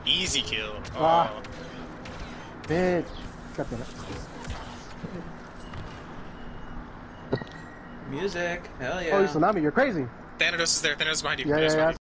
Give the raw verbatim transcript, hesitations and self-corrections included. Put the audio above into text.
Easy kill. Oh. Ah. Bitch. God damn it. Music. Hell yeah. Oh, you Tsunami, you're crazy. Thanatos is there. Thanatos is behind you. Yeah, Thanatos yeah, behind yeah. you.